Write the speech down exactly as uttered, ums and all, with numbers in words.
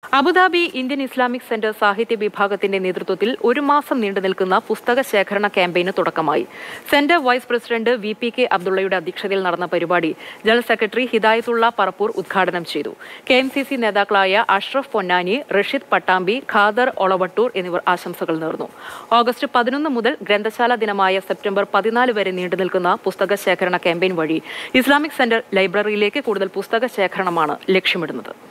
Abu Dhabi Indian Islamic centre സാഹിത്യ വിഭാഗത്തിന്റെ നേതൃത്വത്തിൽ ഒരു മാസം നീണ്ടുനിൽക്കുന്ന പുസ്തക ശേഖരണ ക്യാമ്പയിന് തുടക്കമായി. Centre vice president V P K അബ്ദുള്ളയുടെ അധ്യക്ഷതയിൽ നടന്ന പരിപാടി ജനറൽ സെക്രട്ടറി ഹിദായത്തുള്ള പറപ്പൂർ ഉദ്ഘാടനം ചെയ്തു. കെ എം സി സി നേതാക്കളായ അഷ്റഫ് പൊന്നാനി, റഷീദ് പട്ടാമ്പി, ഖാദർ ഒളവട്ടൂർ എന്നിവർ ആശംസകൾ നേർന്നു. ഓഗസ്റ്റ് പതിനൊന്ന് മുതൽ ഗ്രന്ഥശാല ദിനമായ സെപ്റ്റംബർ പതിനാല് വരെ നീണ്ടുനിൽക്കുന്ന പുസ്തക ശേഖരണ ക്യാമ്പയിൻ വഴി ഇസ്ലാമിക് സെന്റർ ലൈബ്രറിയിലേക്ക് കൂടുതൽ പുസ്തക ശേഖരണമാണ് ലക്ഷ്യമിടുന്നത്.